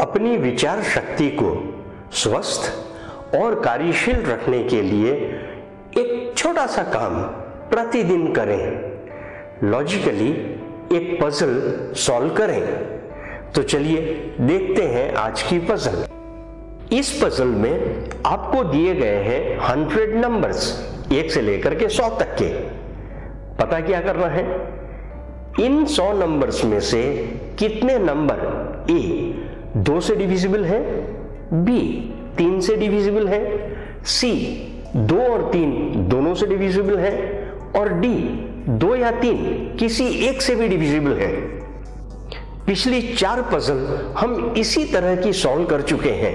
अपनी विचार शक्ति को स्वस्थ और कार्यशील रखने के लिए एक छोटा सा काम प्रतिदिन करें। लॉजिकली एक पजल सॉल्व करें। तो चलिए देखते हैं आज की पजल। इस पजल में आपको दिए गए हैं 100 नंबर्स, 1 से लेकर के 100 तक के। पता क्या करना है, इन 100 नंबर्स में से कितने नंबर ए 2 से डिविजिबल है, बी 3 से डिविजिबल है, सी 2 और 3 दोनों से डिविजिबल है और डी 2 या 3 किसी एक से भी डिविजिबल है। पिछली 4 पजल हम इसी तरह की सॉल्व कर चुके हैं,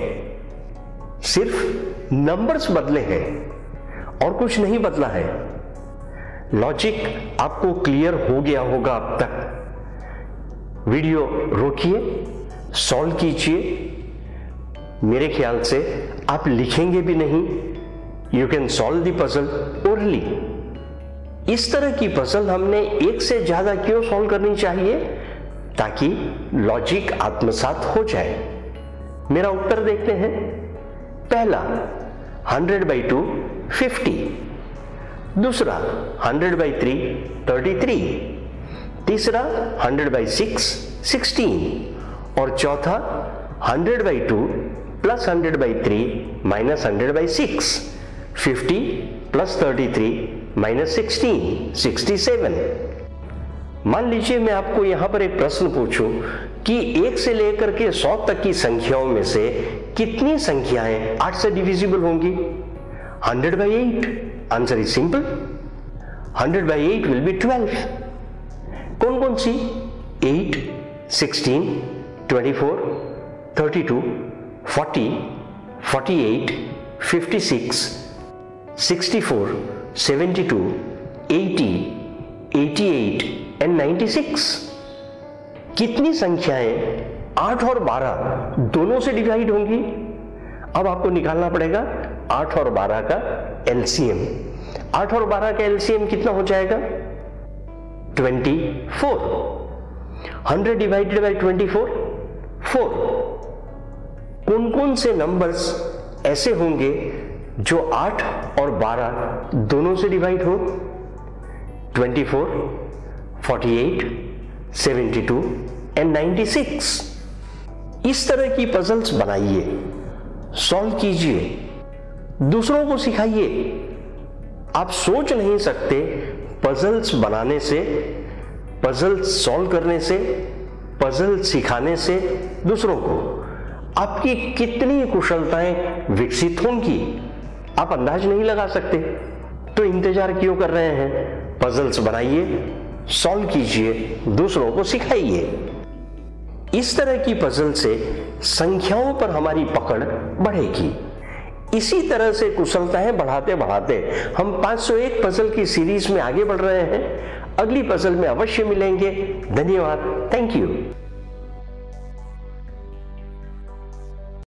सिर्फ नंबर्स बदले हैं और कुछ नहीं बदला है। लॉजिक आपको क्लियर हो गया होगा अब तक। वीडियो रोकिए, सॉल्व कीजिए। मेरे ख्याल से आप लिखेंगे भी नहीं। You can solve the puzzle orally. इस तरह की पजल हमने एक से ज्यादा क्यों सॉल्व करनी चाहिए, ताकि लॉजिक आत्मसात हो जाए। मेरा उत्तर देखते हैं। पहला 100/2 50, दूसरा 100/3 33, तीसरा 100/6 16 और चौथा 100/2 प्लस 100/3 माइनस 100/6 50 प्लस 33 माइनस 16 67। मान लीजिए मैं आपको यहां पर एक प्रश्न पूछूं कि 1 से लेकर के 100 तक की संख्याओं में से कितनी संख्याएं 8 से डिविजिबल होंगी। 100/8। Answer is simple, 100/8 will be 12। कौन कौन सी? 8 16 24 32 40 48 56 64 72 80 88 एंड 96। कितनी संख्याएं 8 और 12 दोनों से डिवाइड होंगी? अब आपको निकालना पड़ेगा 8 और 12 का एलसीएम। 8 और 12 का एलसीएम कितना हो जाएगा? 24। 100 डिवाइडेड बाय 24 4। कौन कौन से नंबर्स ऐसे होंगे जो 8 और 12 दोनों से डिवाइड हो? 24 48 72 एंड 96। इस तरह की पजल्स बनाइए, सॉल्व कीजिए, दूसरों को सिखाइए। आप सोच नहीं सकते पजल्स बनाने से, पजल्स सॉल्व करने से, पजल सिखाने से दूसरों को आपकी कितनी कुशलताएं विकसित होंगी, आप अंदाज नहीं लगा सकते। तो इंतजार क्यों कर रहे हैं? पजल्स बनाइए, सॉल्व कीजिए, दूसरों को सिखाइए। इस तरह की पजल से संख्याओं पर हमारी पकड़ बढ़ेगी। इसी तरह से कुशलताएं बढ़ाते बढ़ाते हम 501 पजल की सीरीज में आगे बढ़ रहे हैं। अगली पजल में अवश्य मिलेंगे। धन्यवाद। Thank you.